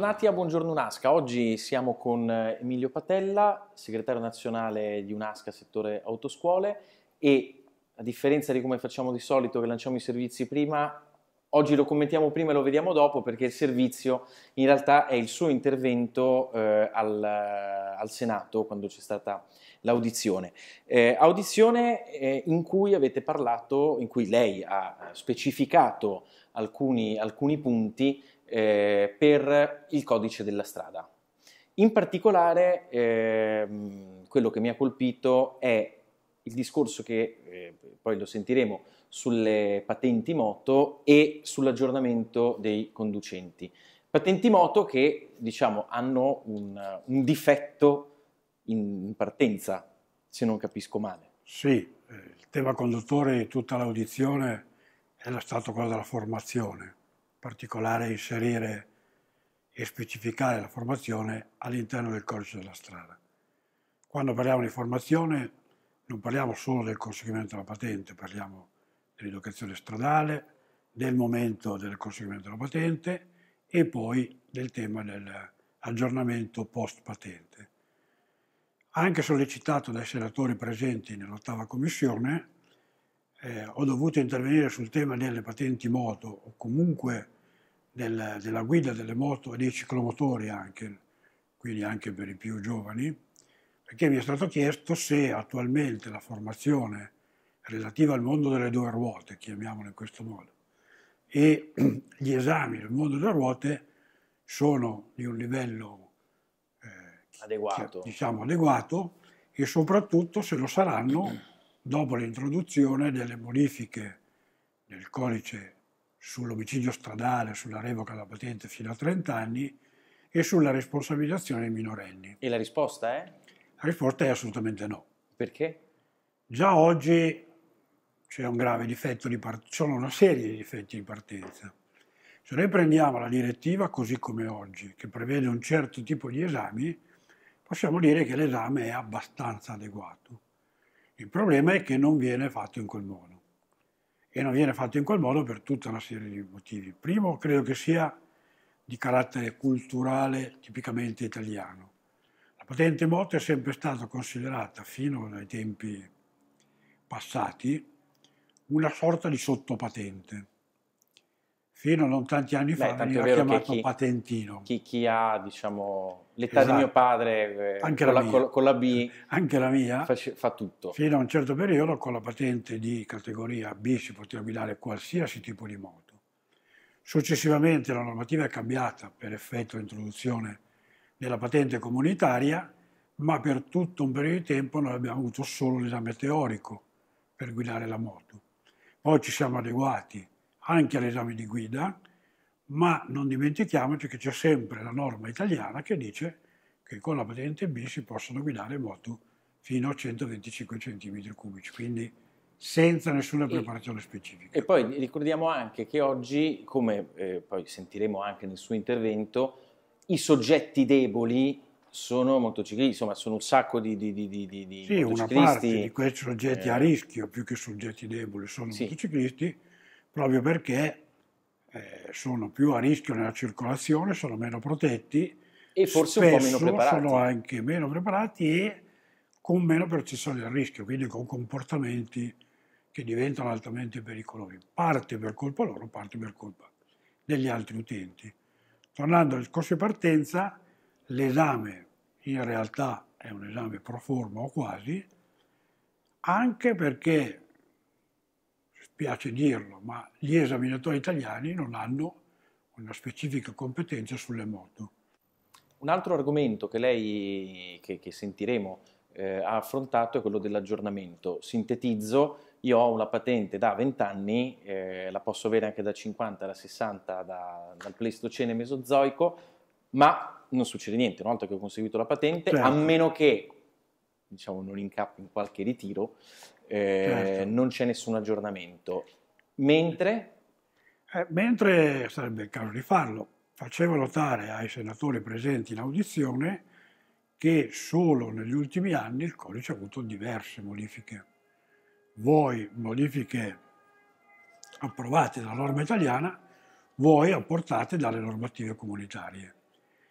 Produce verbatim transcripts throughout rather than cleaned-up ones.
Bentornati a Buongiorno UNASCA. Oggi siamo con Emilio Patella, segretario nazionale di UNASCA settore autoscuole, e a differenza di come facciamo di solito che lanciamo i servizi prima, oggi lo commentiamo prima e lo vediamo dopo, perché il servizio in realtà è il suo intervento eh, al, al Senato quando c'è stata l'audizione. Eh, audizione eh, in cui avete parlato, in cui lei ha specificato alcuni, alcuni punti Eh, per il codice della strada. In particolare ehm, quello che mi ha colpito è il discorso che eh, poi lo sentiremo sulle patenti moto e sull'aggiornamento dei conducenti. Patenti moto che, diciamo, hanno un, un difetto in partenza, se non capisco male. Sì, il tema conduttore di tutta l'audizione è stato quello della formazione, in particolare inserire e specificare la formazione all'interno del codice della strada. Quando parliamo di formazione non parliamo solo del conseguimento della patente, parliamo dell'educazione stradale, del momento del conseguimento della patente e poi del tema dell'aggiornamento post patente. Anche sollecitato dai senatori presenti nell'ottava commissione, eh, ho dovuto intervenire sul tema delle patenti moto o comunque del, della guida delle moto e dei ciclomotori anche, quindi anche per i più giovani, perché mi è stato chiesto se attualmente la formazione relativa al mondo delle due ruote, chiamiamolo in questo modo, e gli esami del mondo delle ruote sono di un livello eh, adeguato. Che, diciamo adeguato, e soprattutto se lo saranno dopo l'introduzione delle modifiche del codice sull'omicidio stradale, sulla revoca della patente fino a trenta anni e sulla responsabilizzazione dei minorenni. E la risposta è? La risposta è assolutamente no. Perché? Già oggi c'è un grave difetto di partenza, sono una serie di difetti di partenza. Se noi prendiamo la direttiva così come oggi, che prevede un certo tipo di esami, possiamo dire che l'esame è abbastanza adeguato. Il problema è che non viene fatto in quel modo. E non viene fatto in quel modo per tutta una serie di motivi. Primo, credo che sia di carattere culturale tipicamente italiano. La patente moto è sempre stata considerata, fino ai tempi passati, una sorta di sottopatente. Fino a non tanti anni fa Beh, veniva chiamato chi, patentino. Chi, chi ha, diciamo, l'età esatto. di mio padre, eh, anche con, la la, mia. con la B, anche la mia, fa, fa tutto. Fino a un certo periodo con la patente di categoria B si poteva guidare qualsiasi tipo di moto. Successivamente la normativa è cambiata per effetto dell'introduzione della patente comunitaria, ma per tutto un periodo di tempo noi abbiamo avuto solo l'esame teorico per guidare la moto. Poi ci siamo adeguati anche all'esame di guida, ma non dimentichiamoci che c'è sempre la norma italiana che dice che con la patente B si possono guidare moto fino a centoventicinque centimetri cubici, quindi senza nessuna preparazione specifica. E poi ricordiamo anche che oggi, come eh, poi sentiremo anche nel suo intervento, i soggetti deboli sono motociclisti, insomma sono un sacco di, di, di, di, di sì, motociclisti. Una parte di questi soggetti eh, a rischio, più che soggetti deboli, sono sì. motociclisti, proprio perché eh, sono più a rischio nella circolazione, sono meno protetti e forse un po' meno preparati. Sono anche meno preparati e con meno percezione del rischio, quindi con comportamenti che diventano altamente pericolosi. Parte per colpa loro, parte per colpa degli altri utenti. Tornando al discorso di partenza, l'esame in realtà è un esame pro forma o quasi, anche perché, spiace dirlo, ma gli esaminatori italiani non hanno una specifica competenza sulle moto. Un altro argomento che lei, che, che sentiremo, eh, ha affrontato è quello dell'aggiornamento. Sintetizzo, io ho una patente da venti anni, eh, la posso avere anche da cinquanta, da sessanta, da, dal Pleistocene mesozoico, ma non succede niente una volta che ho conseguito la patente, certo. a meno che, diciamo, non incappi in qualche ritiro, eh, certo. non c'è nessun aggiornamento. Mentre? Eh, mentre sarebbe il caso di farlo. Facevo notare ai senatori presenti in audizione che solo negli ultimi anni il codice ha avuto diverse modifiche. Vuoi modifiche approvate dalla norma italiana, vuoi apportate dalle normative comunitarie.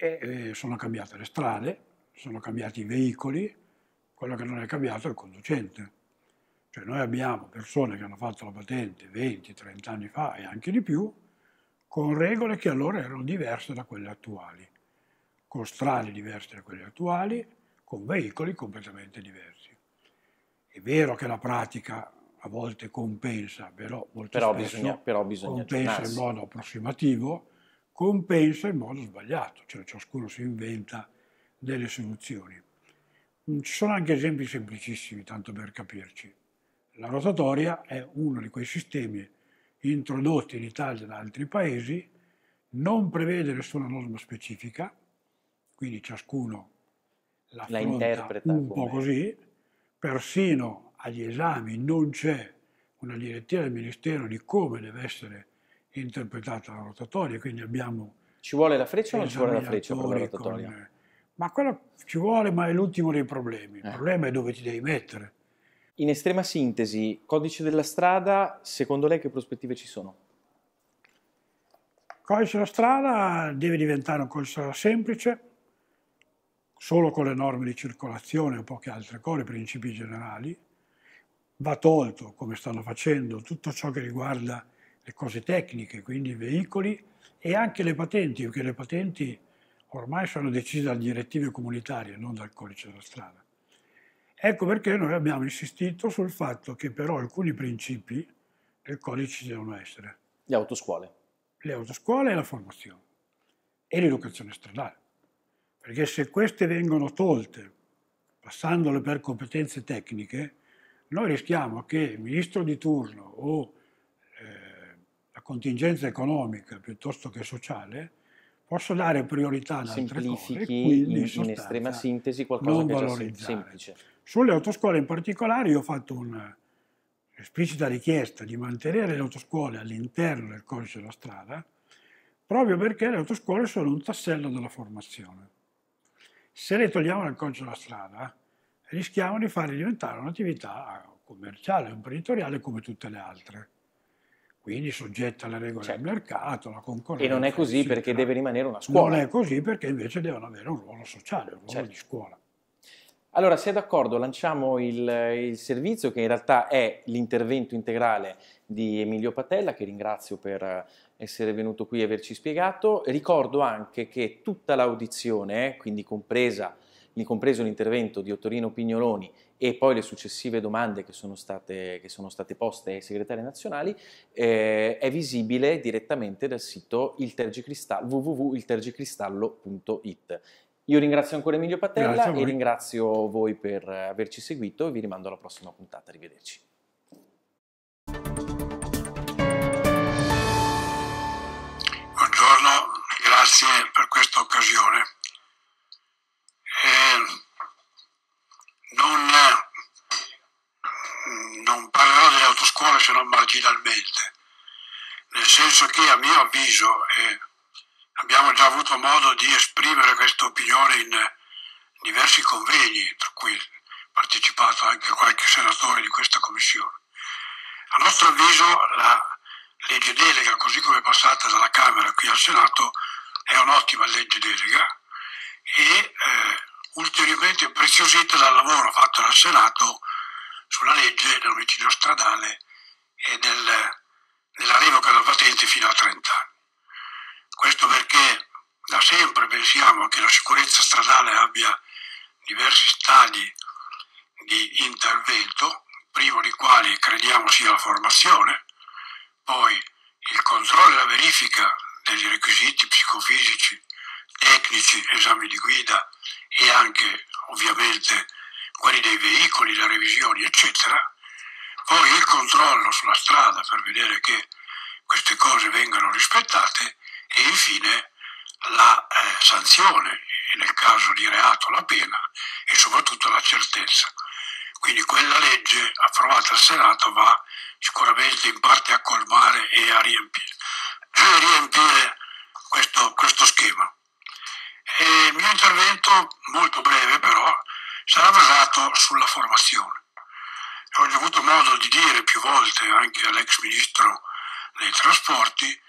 e eh, sono cambiate le strade, sono cambiati i veicoli, quello che non è cambiato è il conducente. Cioè noi abbiamo persone che hanno fatto la patente venti trenta anni fa e anche di più, con regole che allora erano diverse da quelle attuali, con strade diverse da quelle attuali, con veicoli completamente diversi. È vero che la pratica a volte compensa, però molto Però spesso bisogna, però bisogna compensa in aggiornarsi. modo approssimativo, compensa in modo sbagliato, cioè ciascuno si inventa delle soluzioni. Ci sono anche esempi semplicissimi, tanto per capirci. La rotatoria è uno di quei sistemi introdotti in Italia da altri paesi, non prevede nessuna norma specifica, quindi ciascuno la La affronta interpreta un po' come... così, persino agli esami non c'è una direttiva del Ministero di come deve essere interpretata la rotatoria, quindi abbiamo Ci vuole la freccia o non ci vuole la freccia per la esaminatori rotatoria? con... Ma quello ci vuole, ma è l'ultimo dei problemi. Il Eh. problema è dove ti devi mettere. In estrema sintesi, codice della strada, secondo lei che prospettive ci sono? Il codice della strada deve diventare un codice della strada semplice, solo con le norme di circolazione o poche altre cose, principi generali. Va tolto, come stanno facendo, tutto ciò che riguarda le cose tecniche, quindi i veicoli e anche le patenti, perché le patenti ormai sono decise dalle direttive comunitarie, non dal codice della strada. Ecco perché noi abbiamo insistito sul fatto che però alcuni principi del codice devono essere. Le autoscuole. Le autoscuole e la formazione e l'educazione stradale. Perché se queste vengono tolte, passandole per competenze tecniche, noi rischiamo che il ministro di turno o eh, la contingenza economica piuttosto che sociale possa dare priorità ad altre cose e quindi in, in in estrema sostanza sintesi qualcosa non che è già valorizzare. semplice. Sulle autoscuole in particolare io ho fatto un'esplicita richiesta di mantenere le autoscuole all'interno del codice della strada, proprio perché le autoscuole sono un tassello della formazione. Se le togliamo dal codice della strada, rischiamo di farle diventare un'attività commerciale, imprenditoriale come tutte le altre. Quindi soggetta alle regole Certo. del mercato, alla concorrenza. E non è così eccetera. perché deve rimanere una scuola. Non è così perché invece devono avere un ruolo sociale, un ruolo Certo. di scuola. Allora, se è d'accordo, lanciamo il, il servizio che in realtà è l'intervento integrale di Emilio Patella, che ringrazio per essere venuto qui e averci spiegato. Ricordo anche che tutta l'audizione, quindi compresa, compreso l'intervento di Ottorino Pignoloni e poi le successive domande che sono state, che sono state poste ai segretari nazionali, eh, è visibile direttamente dal sito w w w punto il tergicristallo punto it. Io ringrazio ancora Emilio Patella e ringrazio voi per averci seguito e vi rimando alla prossima puntata. Arrivederci. Buongiorno, grazie per questa occasione. Eh, non, non parlerò delle autoscuole se non marginalmente, nel senso che a mio avviso eh, abbiamo già avuto modo di esprimere questa opinione in diversi convegni, tra cui ha partecipato anche qualche senatore di questa commissione. A nostro avviso la legge delega, così come è passata dalla Camera qui al Senato, è un'ottima legge delega e eh, ulteriormente impreziosita dal lavoro fatto dal Senato sulla legge dell'omicidio stradale e del, della revoca della patente fino a trenta anni. Questo perché da sempre pensiamo che la sicurezza stradale abbia diversi stadi di intervento, primo dei quali crediamo sia la formazione, poi il controllo e la verifica degli requisiti psicofisici, tecnici, esami di guida e anche ovviamente quelli dei veicoli, le revisioni eccetera, poi il controllo sulla strada per vedere che queste cose vengano rispettate e infine la eh, sanzione, nel caso di reato la pena e soprattutto la certezza. Quindi quella legge approvata al Senato va sicuramente in parte a colmare e a riempire, a riempire questo, questo schema. E il mio intervento, molto breve però, sarà basato sulla formazione. Ho già avuto modo di dire più volte anche all'ex ministro dei trasporti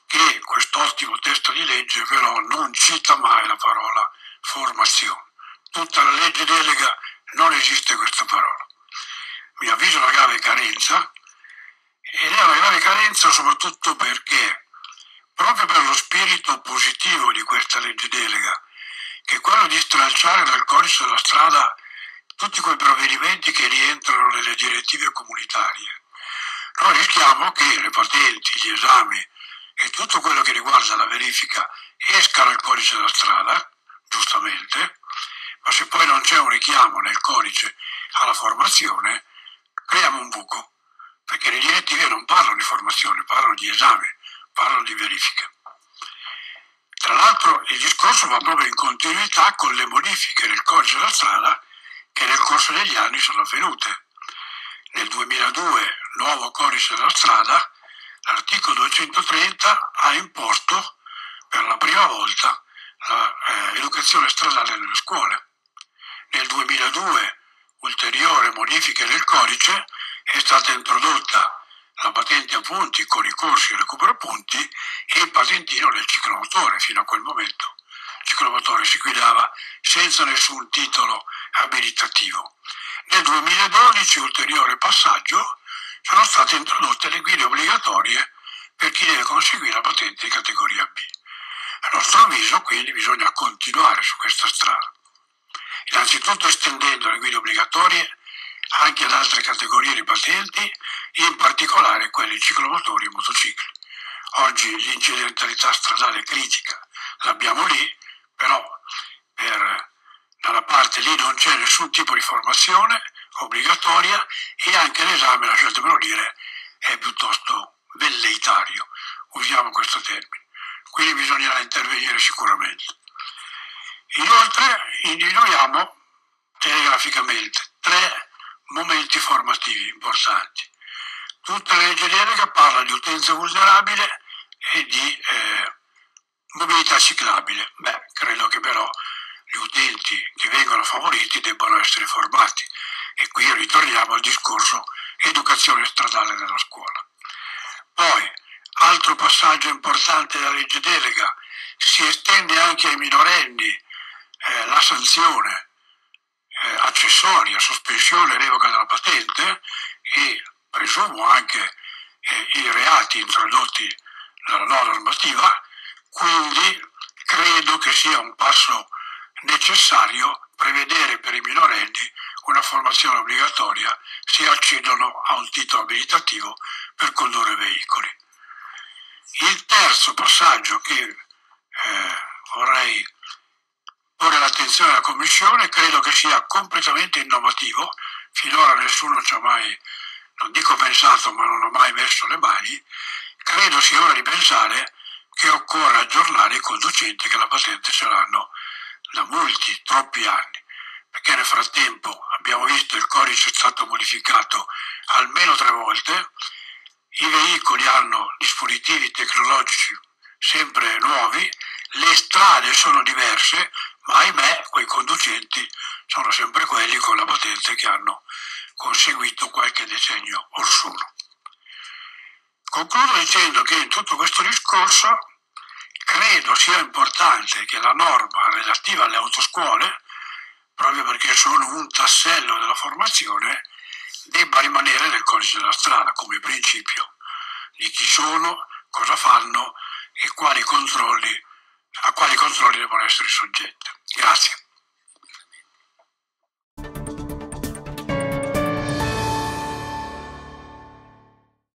che quest'ottimo testo di legge però non cita mai la parola formazione. Tutta la legge delega non esiste questa parola. Mi avviso una grave carenza, ed è una grave carenza soprattutto perché proprio per lo spirito positivo di questa legge delega, che è quello di stralciare dal codice della strada tutti quei provvedimenti che rientrano nelle direttive comunitarie, noi rischiamo che le patenti, gli esami e tutto quello che riguarda la verifica esca dal codice della strada, giustamente, ma se poi non c'è un richiamo nel codice alla formazione, creiamo un buco, perché le direttive non parlano di formazione, parlano di esame, parlano di verifica. Tra l'altro il discorso va proprio in continuità con le modifiche del codice della strada che nel corso degli anni sono avvenute. Nel duemiladue, nuovo codice della strada, l'articolo duecentotrenta ha imposto per la prima volta l'educazione stradale nelle scuole. Nel duemiladue, ulteriore modifica del codice, è stata introdotta la patente a punti con i corsi di recupero punti e il patentino del ciclomotore. Fino a quel momento il ciclomotore si guidava senza nessun titolo abilitativo. Nel duemiladodici, ulteriore passaggio, sono state introdotte le guide obbligatorie per chi deve conseguire la patente di categoria B. A nostro avviso, quindi, bisogna continuare su questa strada. Innanzitutto estendendo le guide obbligatorie anche ad altre categorie di patenti, in particolare quelli ciclomotori e motocicli. Oggi l'incidentalità stradale critica l'abbiamo lì, però per, dalla parte lì non c'è nessun tipo di formazione obbligatoria e anche l'esame, lasciatemelo dire, è piuttosto velleitario, usiamo questo termine. Quindi bisognerà intervenire sicuramente. Inoltre individuiamo telegraficamente tre momenti formativi importanti. Tutta la legge delega parla di utenza vulnerabile e di eh, mobilità ciclabile. Beh, credo che però gli utenti che vengono favoriti debbano essere formati e qui ritorniamo al discorso educazione stradale nella scuola. Poi, altro passaggio importante della legge delega, si estende anche ai minorenni eh, la sanzione eh, accessoria, sospensione e revoca della patente e presumo anche eh, i reati introdotti dalla nuova normativa, quindi credo che sia un passo necessario prevedere per i minorenni una formazione obbligatoria se accedono a un titolo abilitativo per condurre veicoli. Il terzo passaggio che eh, vorrei porre l'attenzione della Commissione, credo che sia completamente innovativo, finora nessuno ci ha mai, non dico pensato, ma non ha mai messo le mani, credo sia ora di pensare che occorre aggiornare i conducenti che la patente ce l'hanno da molti, troppi anni, perché nel frattempo abbiamo visto il codice è stato modificato almeno tre volte, i veicoli hanno dispositivi tecnologici sempre nuovi, le strade sono diverse, ma ahimè quei conducenti sono sempre quelli con la patente che hanno conseguito qualche decennio or sono. Concludo dicendo che in tutto questo discorso credo sia importante che la norma relativa alle autoscuole, proprio perché sono un tassello della formazione, debba rimanere nel codice della strada come principio di chi sono, cosa fanno e quali controlli, a quali controlli devono essere soggette. Grazie.